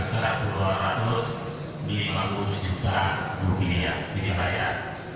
sebesar 250 juta rupiah dibayar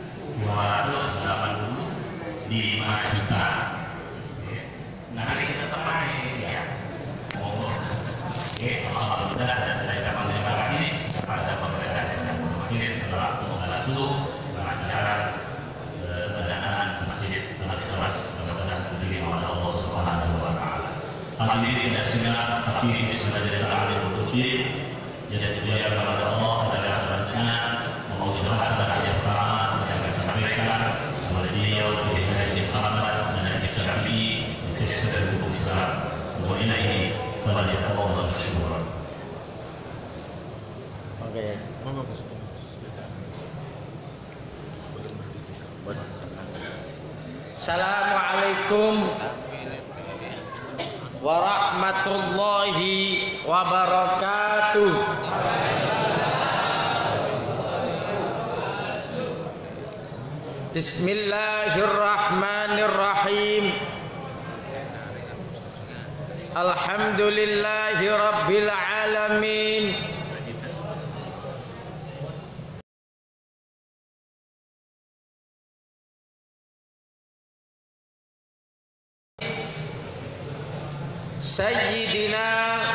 285 juta. Nah hari kita temani ya. Alhamdulillah dan saya ucapkan terima kasih kepada pemerintah masjid telah membantu kelancaran pendanaan masjid Al-Ikhlas mudah-mudahan berdiri oleh Allah Subhanahu wa taala. Hadirin dan segenap aktivis Majelis Ta'lim Al-Qudsi yang dimuliakan oleh Allah adalah sebenarnya mau dibahas pada yang pertama yang saya sampaikan oleh beliau di Haji Muhammad dan Haji Syafi'i di Sistem Hukum Islam. Kemudian ini Allah bersyukur. Oke. Assalamualaikum warahmatullahi wabarakatuh. Bismillahirrahmanirrahim. Alhamdulillahi rabbil alamin. Sayyidina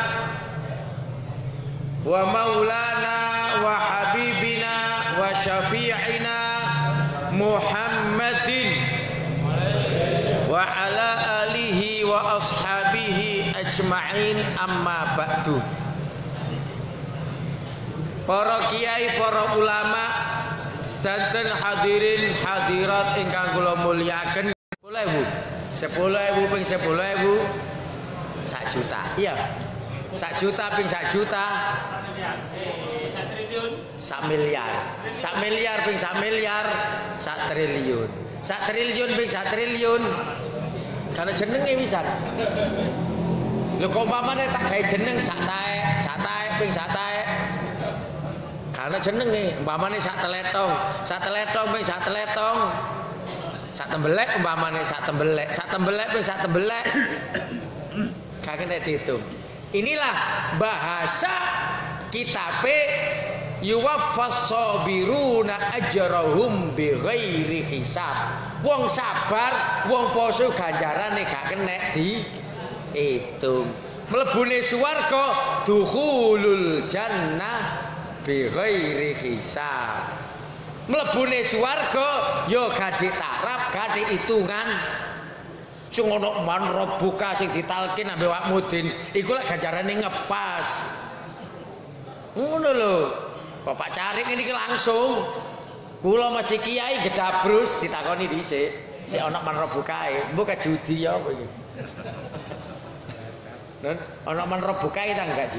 wa maulana wa habibina wa syafi'ina Muhammadin wa ala alihi wa ashabihi ajma'in, amma ba'du. Para kiai, para ulama, sedanten hadirin hadirat ingkang kula mulyakaken. 10.000 ping 10.000 sak juta. Iya. Sak juta ping sak juta. Sak miliar. Sak miliar ping sak miliar, sak triliun. Sak triliun ping sak triliun. Karena jenenge wisan. Lho kok umpamane tak gawe jeneng sak taek ping sak taek. Karena jenenge umpamane sak teletong ping sak teletong. Sak tembelek umpamane sak tembelek ping sak tembelek. Kagak nek dihitung. Inilah bahasa kitabe yuwaffas sabiruna ajrahum bighairi hisab. Wong sabar, wong poso ganjarane gak kenek dihitung. Mlebune swarga dukhulul jannah bighairi hisab. Mlebune swarga ya gak ditarap, gak dihitungan. Sing ana man robuka sing ditalkin ambek Wak Mudin iku lek ganjarane ngepas. Ngono lho. Bapak Carik ini langsung. Kula masih kiai gedabrus ditakoni dhisik. Sik ana man robukae, mbok judi ya apa iki? Nen ana man robukae ta enggak, Ji?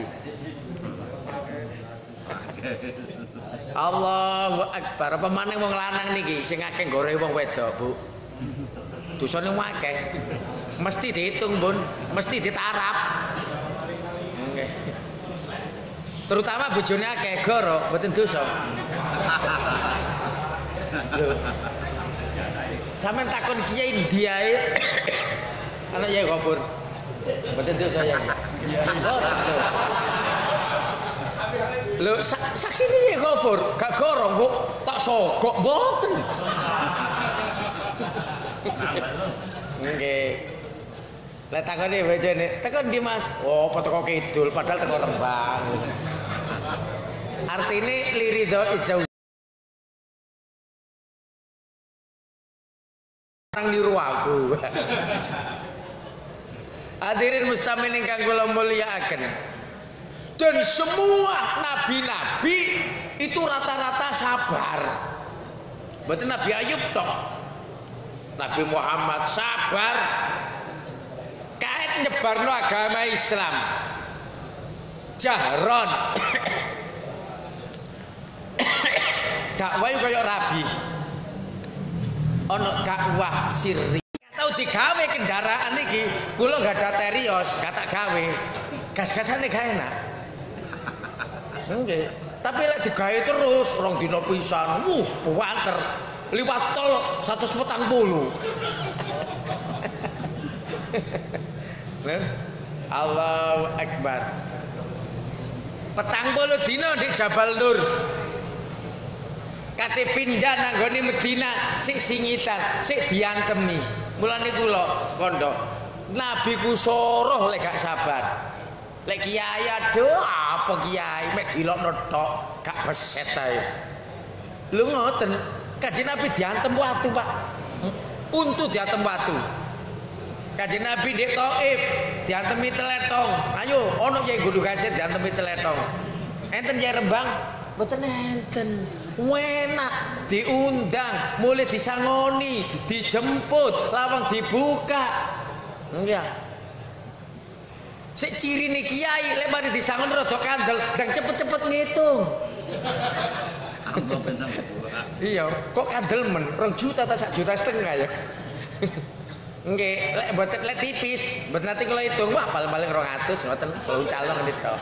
Allahu Akbar. Apa maneh wong lanang niki sing akeh gore wong wedok, Bu? Dosane akeh. Mesti dihitung, Bun. Mesti ditarap. Nggih. Terutama bojone akeh goro, mboten dosa. Lho. Sampeyan takon kiai ndiae. Anak Yai Ghafur. Mboten dosa ya. Lho, saksine Yai Ghafur, gak goro kok tak sogok mboten. Nggih. Lah takone bojone, "Tekon ndi Mas?" "Oh, teko kidul, padahal teko Rembang." Artine liridho izau. Orang niru aku. Hadirin muslimin ingkang kula mulyakaken. Dan semua nabi-nabi itu rata-rata sabar. Mboten Nabi Ayub tok. Nabi Muhammad sabar kait nyebarno agama Islam jahron. Dakwah kaya rabi. Ana dakwah sirri. Tau digawe kendaraan iki, kula enggak ada terios, kata gawe. Gas-gasane gak enak. Nggih, tapi lek digawe terus rong dina pisan, buanter. Liwat tol 140. Allahu Akbar. 40 dina di Jabal Nur. Kate pindah nanggone Medina sik singitan, sik diantemi. Mulane kula kandha, Nabi ku soroh lek gak sabar. Lek kiai aduh apa kiai mek dilokno tok, gak beset ae. Lho ngoten, Kanjeng Nabi diantem watu, Pak. Untu diantem watu. Kanjeng Nabi di Thaif diantemi teletong. Ayo ono yai Gunung Kasir diantemi teletong. Enten yai Rembang mboten enten. Enak diundang, mulai disangoni, dijemput, lawang dibuka. Enggak. Sik cirine kiai lek mari disangon rada kandel, dan cepet-cepet ngitung. Iya, kok kandel men 2 juta ta 1,5 juta ya. Nggih, lek mboten lek tipis, mboten nate kula hitung, wah paling-paling 200 ngoten, calon niku.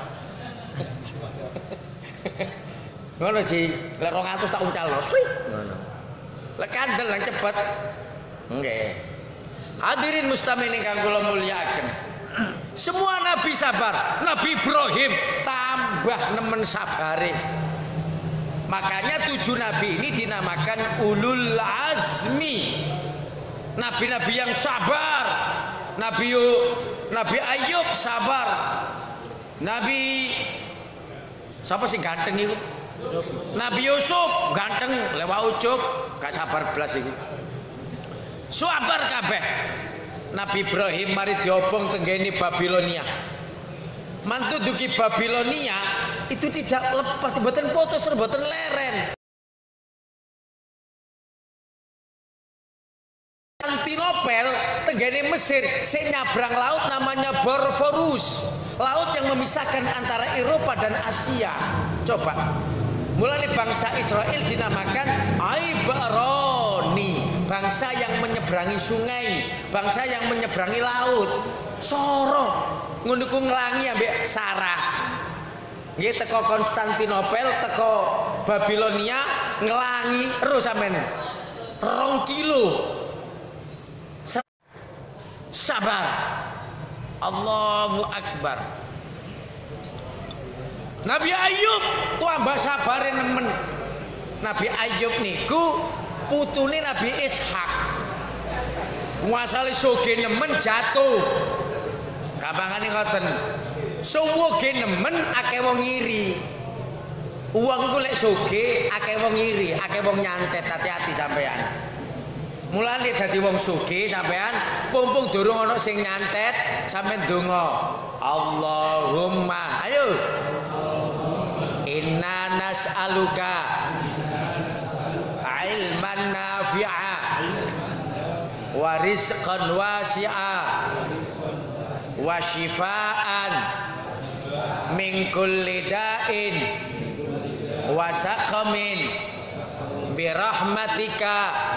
Ngono Ji, lek 200 tak uncalno, srit ngono. Lek kandel lan cepet. Nggih. Hadirin muslimin ingkang kula mulyakaken. Semua nabi sabar, Nabi Ibrahim tambah nemen sabare. Makanya 7 nabi ini dinamakan ulul azmi. Nabi-nabi yang sabar. Nabi Ayub sabar. Nabi siapa sih ganteng itu? Nabi Yusuf ganteng lewat ucuk, gak sabar belas itu. Sabar kabeh. Nabi Ibrahim mari diobong tenggene Babilonia. Mantu duki Babilonia itu tidak lepas, mboten putus, mboten leren. Konstantinopel tenggene Mesir, sing nyabrang laut namanya Bosphorus, laut yang memisahkan antara Eropa dan Asia. Coba, mulai bangsa Israel dinamakan Ibrani, bangsa yang menyeberangi sungai, bangsa yang menyeberangi laut. Soro ngono ku nglangi ambek Sarah. Nggih teko Konstantinopel, teko Babilonia nglangi terus sampean 2 kilo. Sabar. Allahu Akbar. Nabi Ayub tambah sabare nemen. Nabi Ayub niku putune Nabi Ishak. Muasale soge nemen jatuh. Gampangane ngoten. Soge nemen akeh wong iri. Uang ku lek soge akeh wong iri, akeh wong nyantet, hati-hati sampean. Mulane dadi wong sugih sampean, pumpung durung ana sing nyantet, sampean donga. Allahumma, ayo. Inna nas'aluka ilman nafi'a wa rizqan wasi'a wa shifaan min kulli da'in wa saqamin bi rahmatika